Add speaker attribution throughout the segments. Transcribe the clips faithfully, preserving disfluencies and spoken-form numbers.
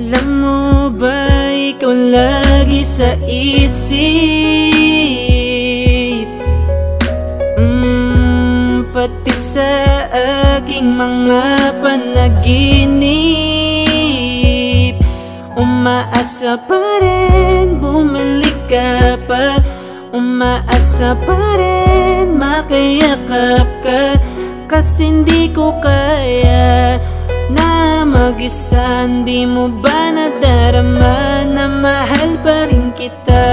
Speaker 1: Alam mo ba, ikaw lagi sa isip, mm, pati sa aking mga panaginip. Umaasa pa rin, bumalik ka pa. Umaasa pa rin, makayakap ka. Kasi hindi ko kaya na mag-isa. Di mo ba nadarama na mahal pa rin kita?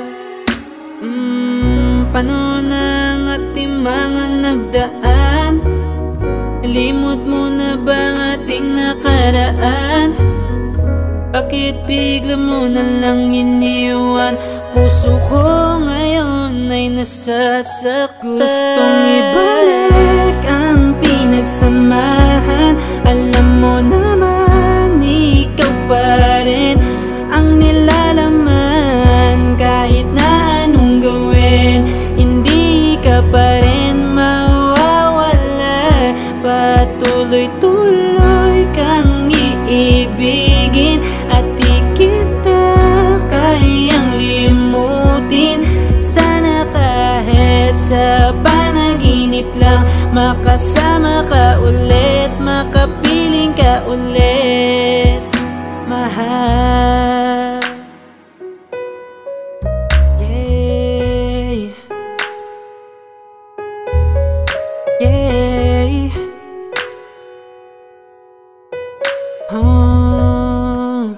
Speaker 1: mm, Paano na ang ating mga nagdaan? Limot mo na ba ang ating nakaraan? Bakit bigla mo na lang iniwan? Puso ko ngayon ay nasasaktan. Gustong ibalik ang pinagsamahan. Alam mo naman, ikaw pa rin ang nilalaman. Kahit na anong gawin, hindi ka pa rin mawawala. Patuloy-tuloy kang iibigin at di kita kayang limutin. Sana kahit sa panaginip lang makasama ka ulit, makapiling ka ulit, mahal. Yeah, yeah. Oh.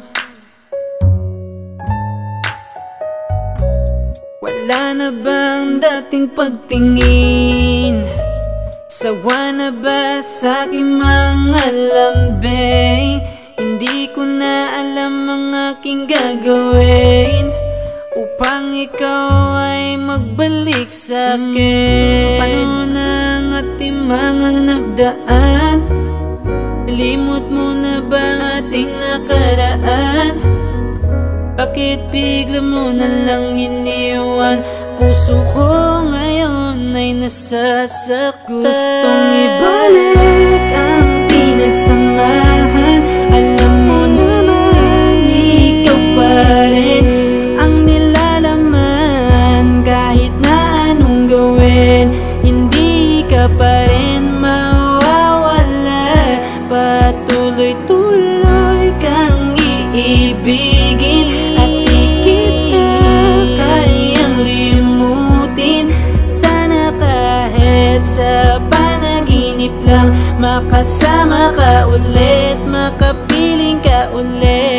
Speaker 1: Wala na bang dating pagtingin? Sawa na ba sa aking mga lambing? Hindi ko na alam ang aking gagawin upang ikaw ay magbalik sa'kin. Paano na ang ating mga nagdaan? Limot mo na ba ang ating nakaraan? Bakit bigla mo na lang iniwan? Puso ko ngayon ay nasasaktan. Gustong ibalik ang pinagsamahan. Alam mo naman, ikaw pa rin ang nilalaman. Kahit na anong gawin, hindi ka pa rin mawawala. Patuloy-tuloy kang iibigin at di kita kayang limutin. Sana kahit sa panaginip lang makasama ka ulit, makapiling ka ulit.